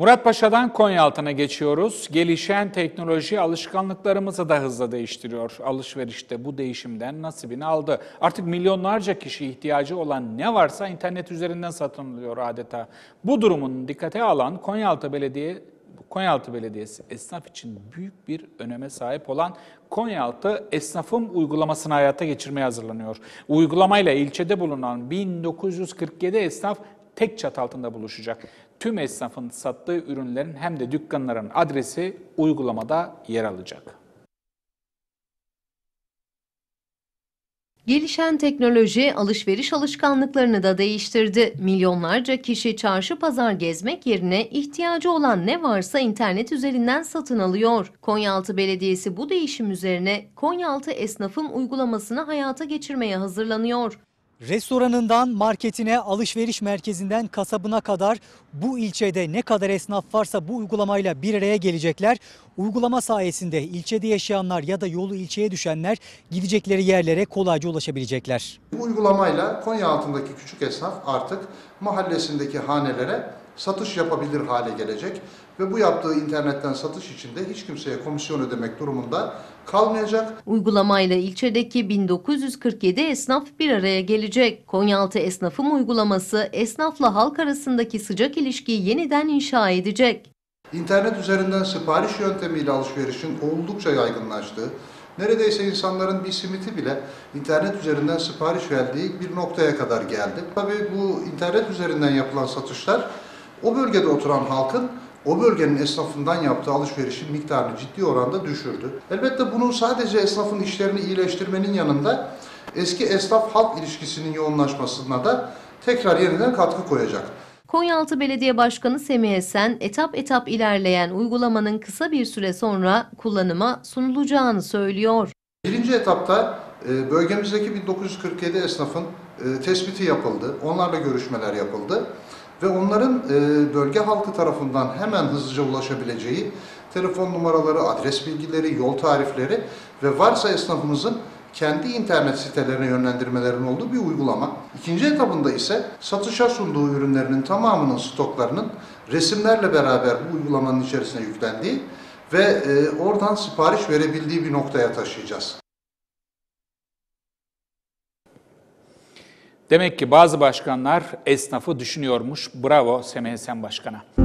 Muratpaşa'dan Konyaaltı'na geçiyoruz. Gelişen teknoloji alışkanlıklarımızı da hızla değiştiriyor. Alışverişte bu değişimden nasibini aldı. Artık milyonlarca kişi ihtiyacı olan ne varsa internet üzerinden satın alıyor adeta. Bu durumun dikkate alan Konyaaltı Belediyesi esnaf için büyük bir öneme sahip olan Konyaaltı Esnafım uygulamasını hayata geçirmeye hazırlanıyor. Uygulamayla ilçede bulunan 1947 esnaf tek çatı altında buluşacak. Tüm esnafın sattığı ürünlerin hem de dükkanların adresi uygulamada yer alacak. Gelişen teknoloji alışveriş alışkanlıklarını da değiştirdi. Milyonlarca kişi çarşı pazar gezmek yerine ihtiyacı olan ne varsa internet üzerinden satın alıyor. Konyaaltı Belediyesi bu değişim üzerine Konyaaltı Esnafım uygulamasını hayata geçirmeye hazırlanıyor. Restoranından marketine, alışveriş merkezinden kasabına kadar bu ilçede ne kadar esnaf varsa bu uygulamayla bir araya gelecekler. Uygulama sayesinde ilçede yaşayanlar ya da yolu ilçeye düşenler gidecekleri yerlere kolayca ulaşabilecekler. Bu uygulamayla Konyaaltı'ndaki küçük esnaf artık mahallesindeki hanelere satış yapabilir hale gelecek ve bu yaptığı internetten satış için de hiç kimseye komisyon ödemek durumunda kalmayacak. Uygulamayla ilçedeki 1947 esnaf bir araya gelecek. Konyaaltı Esnafım uygulaması esnafla halk arasındaki sıcak ilişkiyi yeniden inşa edecek. İnternet üzerinden sipariş yöntemiyle alışverişin oldukça yaygınlaştığı, neredeyse insanların bir simiti bile internet üzerinden sipariş verdiği bir noktaya kadar geldi. Tabii bu internet üzerinden yapılan satışlar o bölgede oturan halkın o bölgenin esnafından yaptığı alışverişin miktarını ciddi oranda düşürdü. Elbette bunun sadece esnafın işlerini iyileştirmenin yanında eski esnaf-halk ilişkisinin yoğunlaşmasına da tekrar yeniden katkı koyacak. Konyaaltı Belediye Başkanı Semih Esen, etap etap ilerleyen uygulamanın kısa bir süre sonra kullanıma sunulacağını söylüyor. Birinci etapta bölgemizdeki 1947 esnafın tespiti yapıldı, onlarla görüşmeler yapıldı ve onların bölge halkı tarafından hemen hızlıca ulaşabileceği telefon numaraları, adres bilgileri, yol tarifleri ve varsa esnafımızın kendi internet sitelerine yönlendirmelerin olduğu bir uygulama. İkinci etabında ise satışa sunduğu ürünlerinin tamamının stoklarının resimlerle beraber bu uygulamanın içerisine yüklendiği ve oradan sipariş verebildiği bir noktaya taşıyacağız. Demek ki bazı başkanlar esnafı düşünüyormuş. Bravo Semih Esen Başkan'a.